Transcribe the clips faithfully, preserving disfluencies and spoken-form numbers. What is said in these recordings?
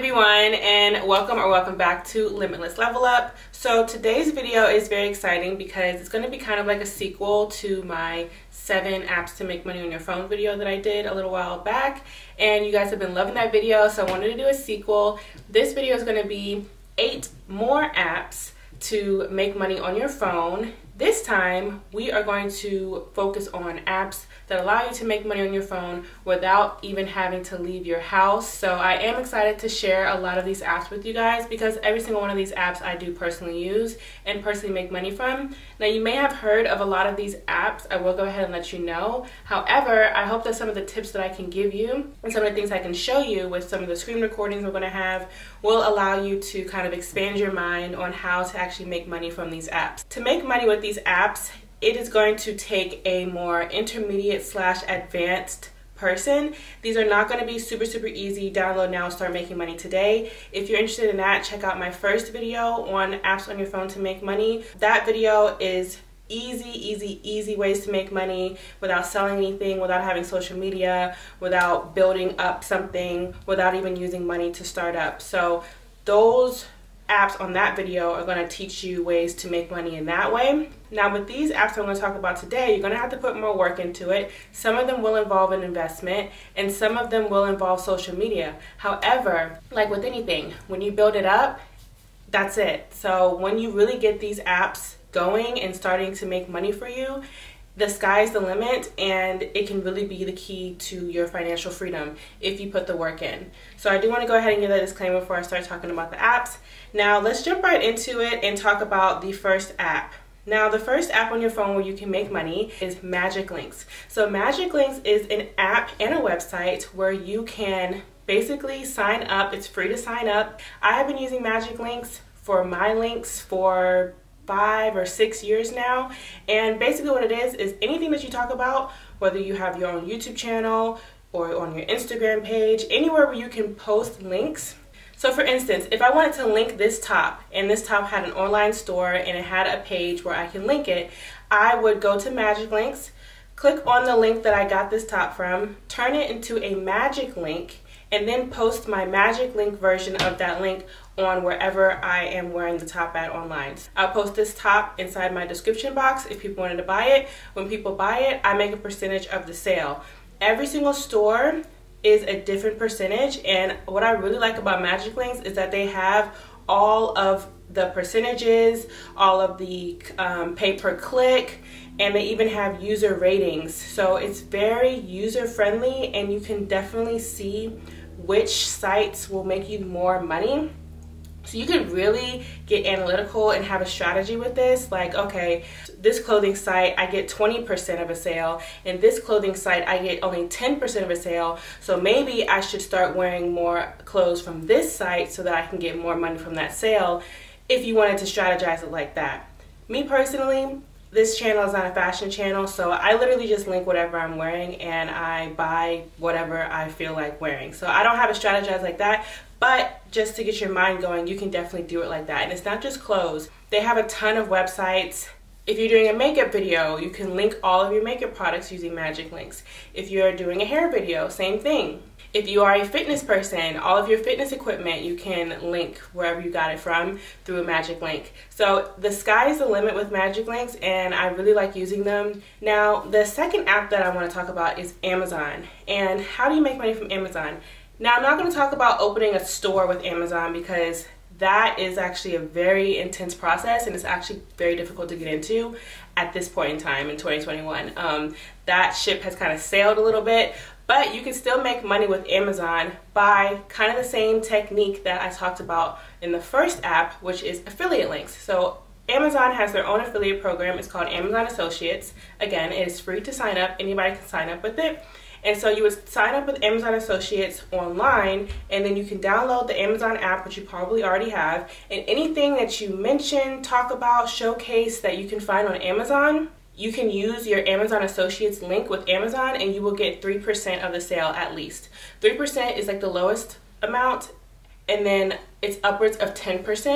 everyone, and welcome or welcome back to Limitless Level Up. So today's video is very exciting because it's going to be kind of like a sequel to my seven apps to make money on your phone video that I did a little while back, and you guys have been loving that video, so I wanted to do a sequel. This video is going to be eight more apps to make money on your phone. This time we are going to focus on apps that allow you to make money on your phone without even having to leave your house. So I am excited to share a lot of these apps with you guys because every single one of these apps I do personally use and personally make money from. Now, you may have heard of a lot of these apps. I will go ahead and let you know. However, I hope that some of the tips that I can give you and some of the things I can show you with some of the screen recordings we're going to have will allow you to kind of expand your mind on how to actually make money from these apps. To make money with these apps, it is going to take a more intermediate slash advanced person. These are not going to be super, super easy. Download now and start making money today. If you're interested in that, check out my first video on apps on your phone to make money. That video is easy, easy, easy ways to make money without selling anything, without having social media, without building up something, without even using money to start up. So those apps on that video are going to teach you ways to make money in that way. Now, with these apps I'm going to talk about today, you're going to have to put more work into it. Some of them will involve an investment and some of them will involve social media. However, like with anything, when you build it up, that's it. So when you really get these apps going and starting to make money for you, the sky's the limit, and it can really be the key to your financial freedom if you put the work in. So I do want to go ahead and give that disclaimer before I start talking about the apps. Now let's jump right into it and talk about the first app. Now, the first app on your phone where you can make money is Magic Links. So Magic Links is an app and a website where you can basically sign up. It's free to sign up. I have been using Magic Links for my links for five or six years now, and basically what it is is anything that you talk about, whether you have your own YouTube channel or on your Instagram page, anywhere where you can post links. So for instance, if I wanted to link this top, and this top had an online store and it had a page where I can link it, I would go to Magic Links, click on the link that I got this top from, turn it into a magic link, and then post my magic link version of that link on wherever I am wearing the top at online. I'll post this top inside my description box if people wanted to buy it. When people buy it, I make a percentage of the sale. Every single store is a different percentage, and what I really like about Magic Links is that they have all of the percentages, all of the um, pay per click, and they even have user ratings. So it's very user friendly, and you can definitely see which sites will make you more money. So you can really get analytical and have a strategy with this. Like, okay, this clothing site, I get twenty percent of a sale, and this clothing site, I get only ten percent of a sale. So maybe I should start wearing more clothes from this site so that I can get more money from that sale, if you wanted to strategize it like that. Me personally, this channel is not a fashion channel, so I literally just link whatever I'm wearing and I buy whatever I feel like wearing. So I don't have a strategize like that, but just to get your mind going, you can definitely do it like that. And it's not just clothes. They have a ton of websites. If you're doing a makeup video, you can link all of your makeup products using Magic Links. If you're doing a hair video, same thing. If you are a fitness person, all of your fitness equipment you can link wherever you got it from through a Magic Link. So the sky is the limit with Magic Links, and I really like using them. Now, the second app that I want to talk about is Amazon. And how do you make money from Amazon? Now, I'm not going to talk about opening a store with Amazon because that is actually a very intense process, and it's actually very difficult to get into at this point in time in twenty twenty-one. Um, that ship has kind of sailed a little bit, but you can still make money with Amazon by kind of the same technique that I talked about in the first app, which is affiliate links. So Amazon has their own affiliate program. It's called Amazon Associates. Again, it is free to sign up. Anybody can sign up with it. And so you would sign up with Amazon Associates online, and then you can download the Amazon app, which you probably already have, and anything that you mention, talk about, showcase that you can find on Amazon, you can use your Amazon Associates link with Amazon, and you will get three percent of the sale at least. three percent is like the lowest amount, and then it's upwards of ten percent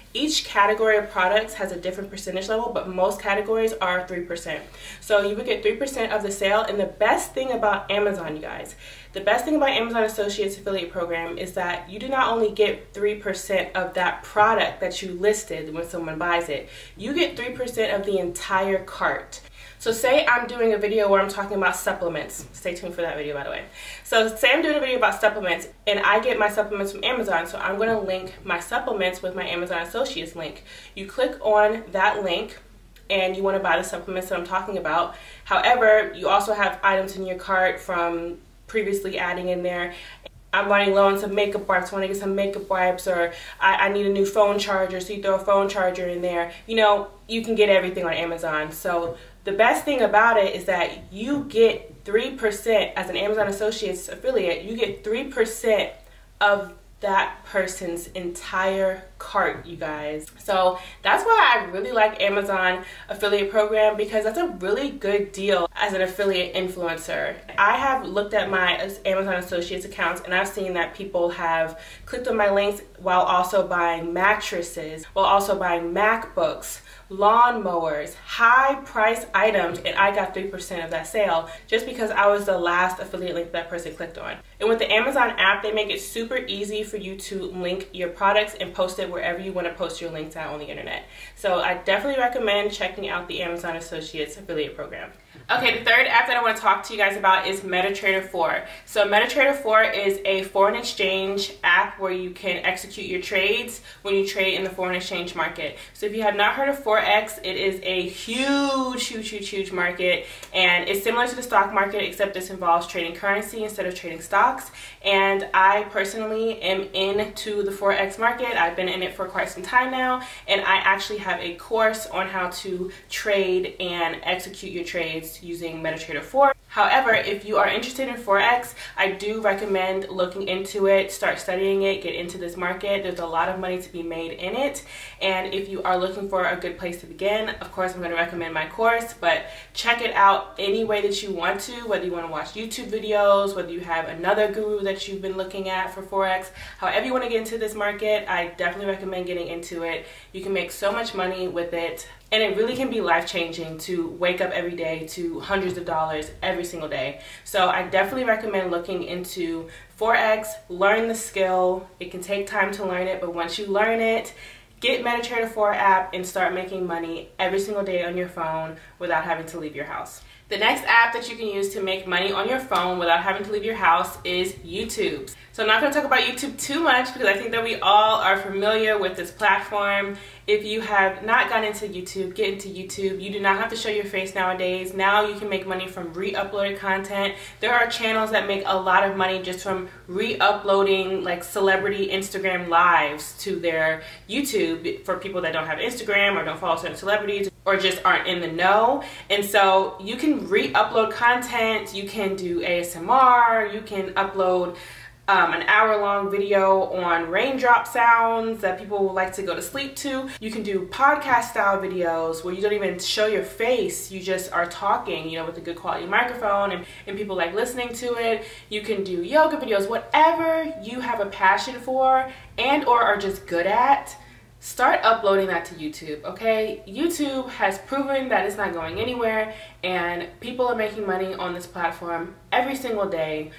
Each category of products has a different percentage level, but most categories are three percent. So you would get three percent of the sale. And the best thing about Amazon, you guys, the best thing about Amazon Associates affiliate program is that you do not only get three percent of that product that you listed when someone buys it, you get three percent of the entire cart. So say I'm doing a video where I'm talking about supplements. Stay tuned for that video, by the way. So say I'm doing a video about supplements and I get my supplements from Amazon. So I'm gonna link my supplements with my Amazon Associates link. You click on that link and you wanna buy the supplements that I'm talking about. However, you also have items in your cart from previously adding in there. I'm running low on some makeup wipes, I want to get some makeup wipes, or I, I need a new phone charger, so you throw a phone charger in there. You know, you can get everything on Amazon. So the best thing about it is that you get three percent as an Amazon Associates affiliate, you get three percent of that person's entire cart, you guys. So that's why I really like Amazon affiliate program, because that's a really good deal as an affiliate influencer. I have looked at my Amazon Associates accounts and I've seen that people have clicked on my links while also buying mattresses, while also buying MacBooks, lawnmowers, high price items, and I got three percent of that sale just because I was the last affiliate link that person clicked on. And with the Amazon app, they make it super easy for you to link your products and post it wherever you want to post your links out on the internet. So I definitely recommend checking out the Amazon Associates affiliate program. Okay, the third app that I want to talk to you guys about is MetaTrader four. So MetaTrader four is a foreign exchange app where you can execute your trades when you trade in the foreign exchange market. So if you have not heard of Forex, it is a huge, huge, huge, huge market, and it's similar to the stock market, except this involves trading currency instead of trading stocks. And I personally am into the Forex market. I've been in it for quite some time now, and I actually have a course on how to trade and execute your trades using MetaTrader four. However, if you are interested in Forex, I do recommend looking into it, start studying it, get into this market. There's a lot of money to be made in it. And if you are looking for a good place to begin, of course, I'm going to recommend my course, but check it out any way that you want to, whether you want to watch YouTube videos, whether you have another guru that you've been looking at for Forex. However you want to get into this market, I definitely recommend getting into it. You can make so much money with it. And it really can be life-changing to wake up every day to hundreds of dollars every single day. So I definitely recommend looking into Forex, learn the skill. It can take time to learn it, but once you learn it, get MetaTrader four app and start making money every single day on your phone without having to leave your house. The next app that you can use to make money on your phone without having to leave your house is YouTube. So I'm not going to talk about YouTube too much because I think that we all are familiar with this platform. If you have not gotten into YouTube, get into YouTube. You do not have to show your face nowadays. Now you can make money from re-uploaded content. There are channels that make a lot of money just from re-uploading like celebrity Instagram lives to their YouTube for people that don't have Instagram or don't follow certain celebrities or just aren't in the know. And so you can re-upload content, you can do A S M R, you can upload Um, an hour-long video on raindrop sounds that people like to go to sleep to. You can do podcast-style videos where you don't even show your face, you just are talking, you know, with a good quality microphone, and, and people like listening to it. You can do yoga videos, whatever you have a passion for and or are just good at. Start uploading that to YouTube, okay? YouTube has proven that it's not going anywhere, and people are making money on this platform every single day.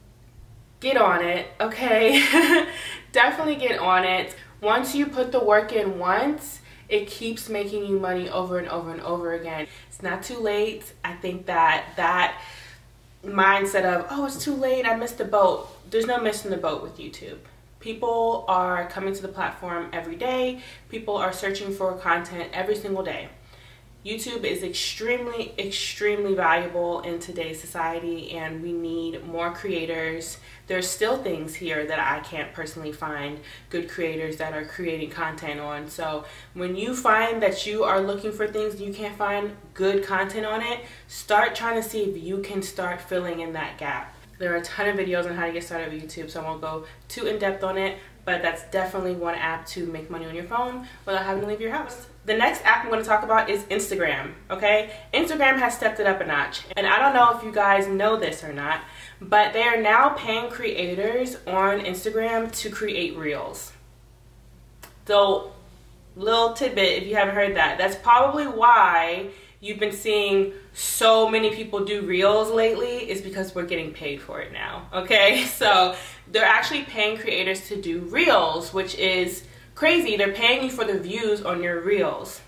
Get on it, okay? Definitely get on it. Once you put the work in once, it keeps making you money over and over and over again. It's not too late. I think that that mindset of, oh, it's too late, I missed the boat. There's no missing the boat with YouTube. People are coming to the platform every day. People are searching for content every single day. YouTube is extremely, extremely valuable in today's society, and we need more creators. There's still things here that I can't personally find good creators that are creating content on. So when you find that you are looking for things and you can't find good content on it, start trying to see if you can start filling in that gap. There are a ton of videos on how to get started with YouTube, so I won't go too in-depth on it, but that's definitely one app to make money on your phone without having to leave your house. The next app I'm going to talk about is Instagram, okay? Instagram has stepped it up a notch, and I don't know if you guys know this or not, but they are now paying creators on Instagram to create reels. So little tidbit if you haven't heard that. That's probably why you've been seeing so many people do reels lately, is because we're getting paid for it now, okay? So they're actually paying creators to do reels, which is crazy. They're paying you for the views on your reels.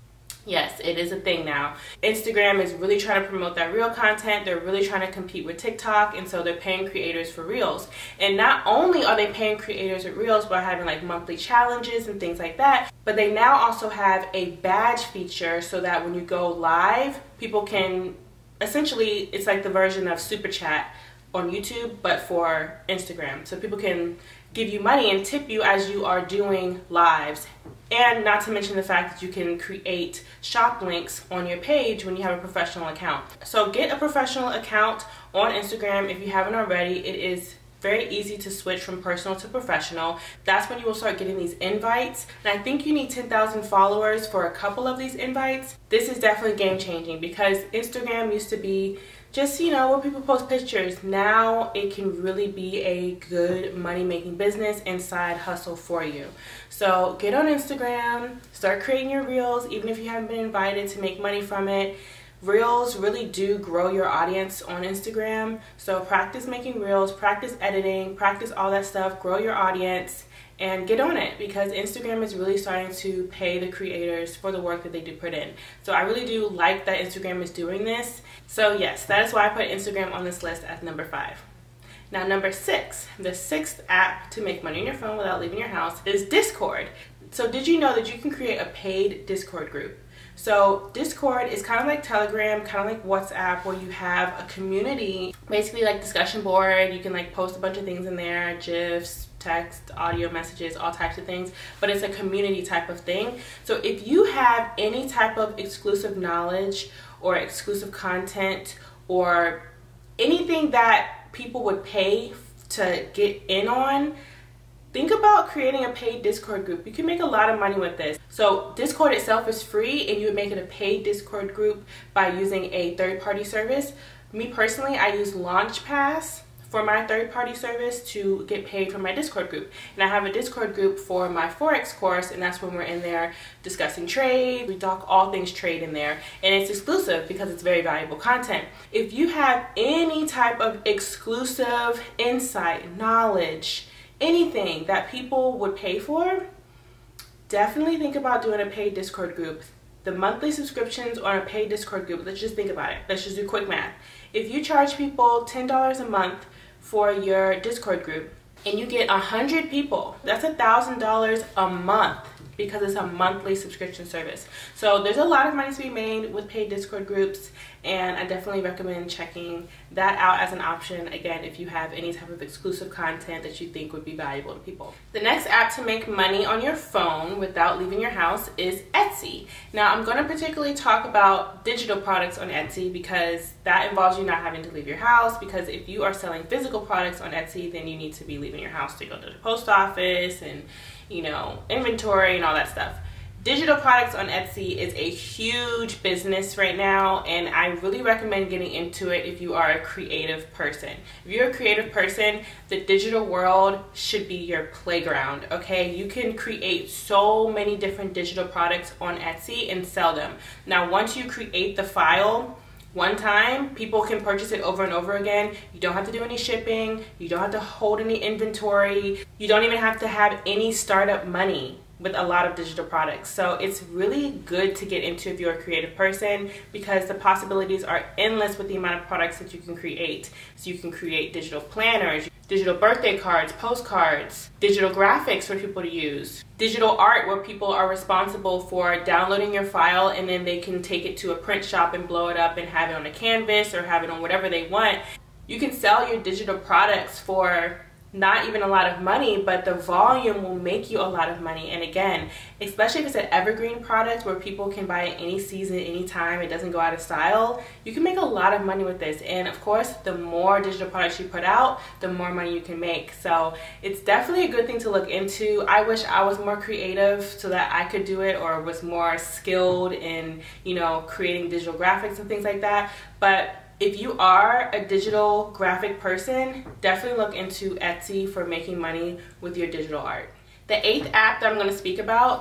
Yes, it is a thing now. Instagram is really trying to promote that reel content. They're really trying to compete with TikTok, and so they're paying creators for reels. And not only are they paying creators with reels by having like monthly challenges and things like that, but they now also have a badge feature so that when you go live, people can, essentially, it's like the version of Super Chat on YouTube, but for Instagram. So people can give you money and tip you as you are doing lives. And not to mention the fact that you can create shop links on your page when you have a professional account. So get a professional account on Instagram if you haven't already. It is very easy to switch from personal to professional. That's when you will start getting these invites. And I think you need ten thousand followers for a couple of these invites. This is definitely game changing because Instagram used to be just, you know, where people post pictures. Now it can really be a good money-making business and side hustle for you. So get on Instagram, start creating your reels, even if you haven't been invited to make money from it. Reels really do grow your audience on Instagram. So practice making reels, practice editing, practice all that stuff, grow your audience, and get on it, because Instagram is really starting to pay the creators for the work that they do put in. So I really do like that Instagram is doing this. So yes, that is why I put Instagram on this list at number five. Now number six, the sixth app to make money on your phone without leaving your house is Discord. So did you know that you can create a paid Discord group? So Discord is kind of like Telegram, kind of like WhatsApp, where you have a community, basically like discussion board. You can like post a bunch of things in there, GIFs, text, audio messages, all types of things, but it's a community type of thing. So if you have any type of exclusive knowledge or exclusive content or anything that people would pay to get in on, think about creating a paid Discord group. You can make a lot of money with this. So Discord itself is free, and you would make it a paid Discord group by using a third-party service. Me personally, I use LaunchPass for my third-party service to get paid for my Discord group. And I have a Discord group for my Forex course, and that's when we're in there discussing trade. We talk all things trade in there, and it's exclusive because it's very valuable content. If you have any type of exclusive insight, knowledge, anything that people would pay for, definitely think about doing a paid Discord group. The monthly subscriptions on a paid Discord group, let's just think about it. Let's just do quick math. If you charge people ten dollars a month for your Discord group and you get one hundred people, that's one thousand dollars a month, because it's a monthly subscription service. So there's a lot of money to be made with paid Discord groups, and I definitely recommend checking that out as an option, again, if you have any type of exclusive content that you think would be valuable to people. The next app to make money on your phone without leaving your house is Etsy. Now, I'm going to particularly talk about digital products on Etsy because that involves you not having to leave your house, because if you are selling physical products on Etsy, then you need to be leaving your house to go to the post office and, you know, inventory and all that stuff. Digital products on Etsy is a huge business right now, and I really recommend getting into it if you are a creative person. If you're a creative person, the digital world should be your playground, okay? You can create so many different digital products on Etsy and sell them. Now, once you create the file one time, people can purchase it over and over again. You don't have to do any shipping. You don't have to hold any inventory. You don't even have to have any startup money with a lot of digital products. So it's really good to get into if you're a creative person, because the possibilities are endless with the amount of products that you can create. So you can create digital planners, digital birthday cards, postcards, digital graphics for people to use, digital art where people are responsible for downloading your file and then they can take it to a print shop and blow it up and have it on a canvas or have it on whatever they want. You can sell your digital products for not even a lot of money, but the volume will make you a lot of money. And again, especially if it's an evergreen product where people can buy it any season, anytime, it doesn't go out of style, you can make a lot of money with this. And of course, the more digital products you put out, the more money you can make. So it's definitely a good thing to look into. I wish I was more creative so that I could do it, or was more skilled in, you know, creating digital graphics and things like that. But if you are a digital graphic person, definitely look into Etsy for making money with your digital art. The eighth app that I'm going to speak about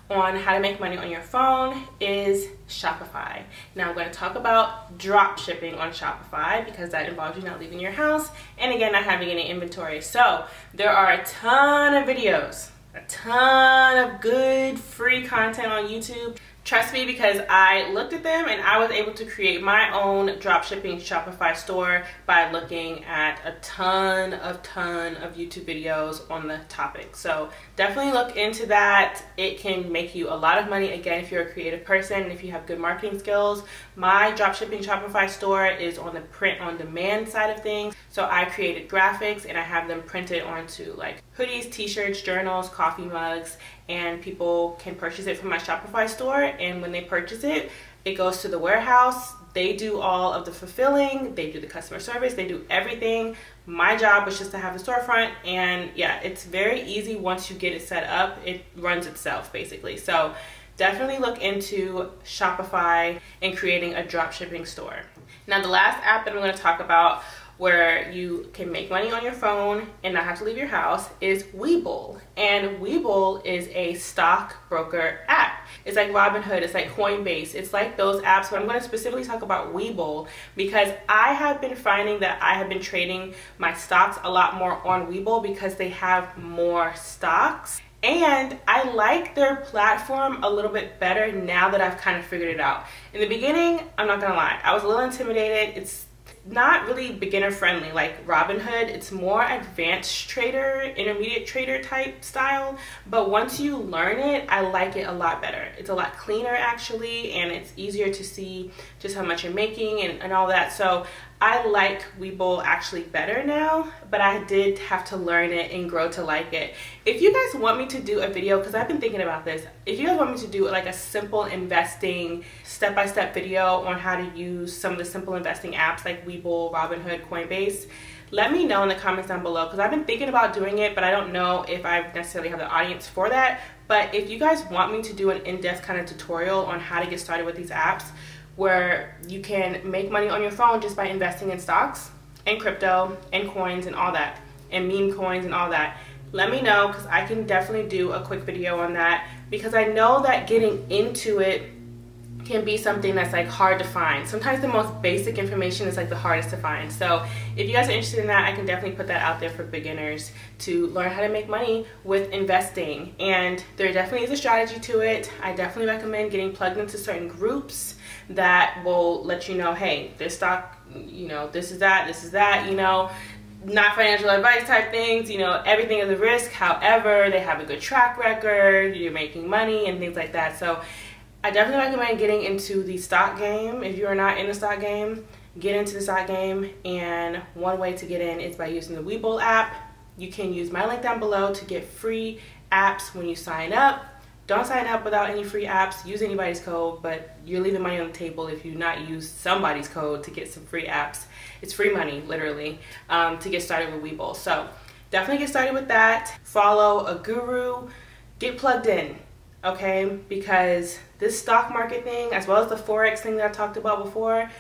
on how to make money on your phone is Shopify. Now I'm going to talk about drop shipping on Shopify because that involves you not leaving your house and again not having any inventory. So there are a ton of videos, a ton of good free content on YouTube. Trust me, because I looked at them and I was able to create my own dropshipping Shopify store by looking at a ton of ton of YouTube videos on the topic. So definitely look into that. It can make you a lot of money, again, if you're a creative person and if you have good marketing skills. My dropshipping Shopify store is on the print on demand side of things. So I created graphics and I have them printed onto like hoodies, t-shirts, journals, coffee mugs, and people can purchase it from my Shopify store. And when they purchase it, it goes to the warehouse. They do all of the fulfilling, they do the customer service, they do everything. My job was just to have the storefront, and yeah, it's very easy once you get it set up. It runs itself basically. So definitely look into Shopify and creating a drop shipping store. Now the last app that I'm going to talk about where you can make money on your phone and not have to leave your house is Webull. And Webull is a stockbroker app. It's like Robinhood, it's like Coinbase, it's like those apps, but I'm going to specifically talk about Webull because I have been finding that I have been trading my stocks a lot more on Webull because they have more stocks. And I like their platform a little bit better now that I've kind of figured it out. In the beginning, I'm not gonna lie, I was a little intimidated. It's not really beginner friendly like Robinhood. It's more advanced trader, intermediate trader type style, but once you learn it, I like it a lot better. It's a lot cleaner actually, and it's easier to see just how much you're making and, and all that. So I like Webull actually better now, but I did have to learn it and grow to like it. If you guys want me to do a video, because I've been thinking about this, if you guys want me to do like a simple investing step-by-step video on how to use some of the simple investing apps like Webull, Robinhood, Coinbase, let me know in the comments down below because I've been thinking about doing it, but I don't know if I necessarily have the audience for that. But if you guys want me to do an in-depth kind of tutorial on how to get started with these apps, where you can make money on your phone just by investing in stocks and crypto and coins and all that, and meme coins and all that, let me know because I can definitely do a quick video on that because I know that getting into it can be something that's like hard to find. Sometimes the most basic information is like the hardest to find. So if you guys are interested in that, I can definitely put that out there for beginners to learn how to make money with investing. And there definitely is a strategy to it. I definitely recommend getting plugged into certain groups that will let you know, hey, this stock, you know, this is that, this is that, you know, not financial advice type things, you know, everything is a risk. However, they have a good track record, you're making money and things like that. So I definitely recommend getting into the stock game. If you are not in the stock game, get into the stock game. And one way to get in is by using the Webull app. You can use my link down below to get free apps when you sign up. Don't sign up without any free apps. Use anybody's code, but you're leaving money on the table if you not use somebody's code to get some free apps. It's free money, literally, um, to get started with Webull. So definitely get started with that. Follow a guru. Get plugged in, okay? Because this stock market thing, as well as the Forex thing that I talked about before,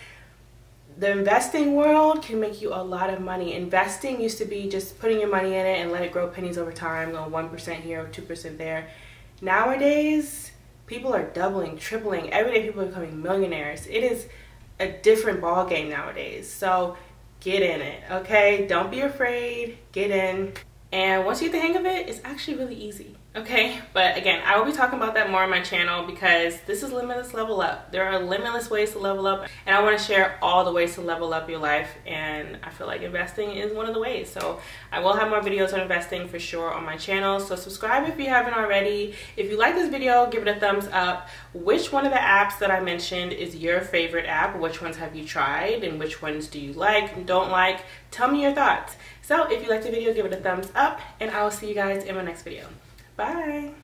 the investing world can make you a lot of money. Investing used to be just putting your money in it and let it grow pennies over time, go one percent here, two percent there. Nowadays, people are doubling, tripling. Every day people are becoming millionaires. It is a different ball game nowadays. So get in it, okay? Don't be afraid, get in. And once you get the hang of it, it's actually really easy, okay? But again, I will be talking about that more on my channel because this is Limitless Level Up. There are limitless ways to level up, and I want to share all the ways to level up your life, and I feel like investing is one of the ways. So I will have more videos on investing for sure on my channel, so subscribe if you haven't already. If you like this video, give it a thumbs up. Which one of the apps that I mentioned is your favorite app? Which ones have you tried, and which ones do you like and don't like? Tell me your thoughts. So if you liked the video, give it a thumbs up, and I will see you guys in my next video. Bye.